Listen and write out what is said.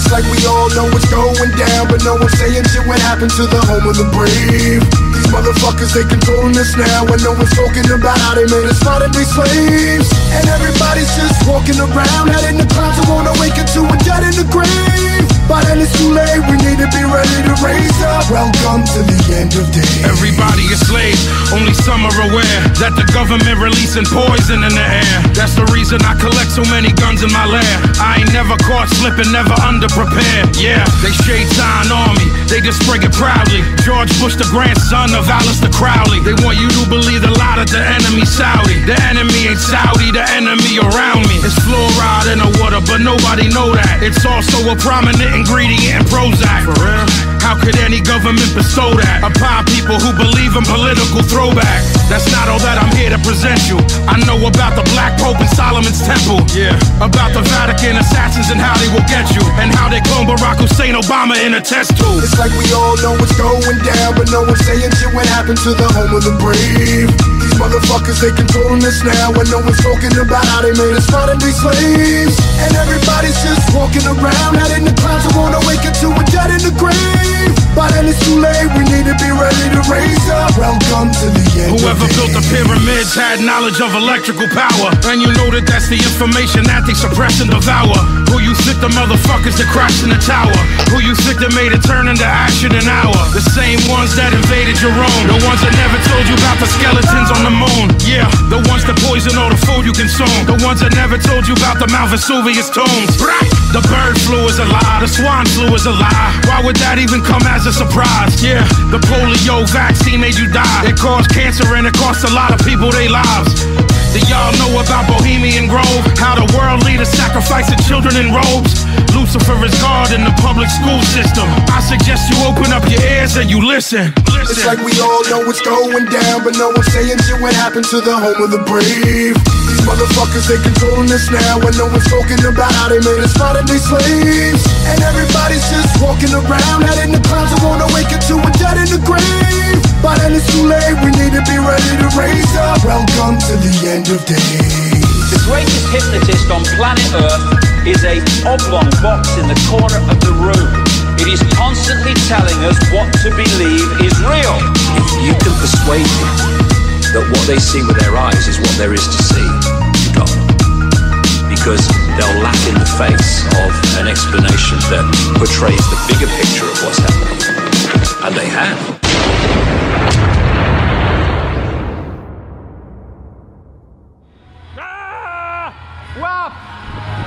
It's like we all know what's going down, but no one's saying shit what happened to the home of the brave. These motherfuckers, they controlling us now, and no one's talking about how they made us modern day slaves. And everybody's just walking around, heading the clouds who wanna wake up to a dead in the grave. By then it's too late, we need to be ready to raise up. Welcome to the end of days. Everybody is slaves, only some are aware that the government releasing poison in the air. That's the reason I collect so many guns in my lair. I ain't never caught slipping, never underprepared. Yeah, they shade sign on me, they just spring it proudly. George Bush, the grandson of Alistair Crowley. They want you to believe the lie that the enemy Saudi. The enemy ain't Saudi, the enemy around me. It's fluoride in the water, but nobody know that. It's also a prominent ingredient in Prozac. For real? How could any government bestow that upon people who believe in political throwback? That's not all that I'm here to present you. I know about the Black Pope and Solomon's Temple. Yeah. About the Vatican assassins and how they will get you, and how they clone Barack Hussein Obama in a test tube. It's like we all know what's going down, but no one's saying shit what happened to the home of the brave. These motherfuckers, they controlling us now, and no one's talking about how they made us modern day slaves. And everybody's just walking around, heading the clouds who wanna wake up to a dead in the grave. By then it's too late, we need to be ready to raise up. Welcome to the end. Whoever built the pyramids had knowledge of electrical power, and you know that that's the information that they suppress and devour. Who you think the motherfuckers that crashed in the tower? Who you think that made it turn into ash in an hour? The same ones that invaded your own, the ones that never told you about the skeletons on the moon. Yeah, the ones that poison all the food you consume, the ones that never told you about the Mount Vesuvius tombs. The bird flu is a lie, the swine flu is a lie. Why would that even come as a surprise? Yeah, the polio vaccine made you die. It caused cancer and it cost a lot of people their lives. Do y'all know about Bohemian Grove? How the world leaders sacrificing children in robes? Lucifer is God in the public school system. I suggest you open up your ears and you listen. It's like we all know what's going down, but no one's saying shit what happened to the home of the brave. These motherfuckers, they controlling us now, and no one's talking about how they made us modern day slaves. And everybody's just walking around, heading the clouds who wanna wake up to a dead in the grave. By then it's too late, we need to be ready to raise up. Welcome to the end of days. The greatest hypnotist on planet Earth is a oblong box in the corner of the room. It is constantly telling us what to believe is real. If you can persuade people that what they see with their eyes is what there is to see, you got them. Because they'll laugh in the face of an explanation that portrays the bigger picture of what's happening. And they have. Wow!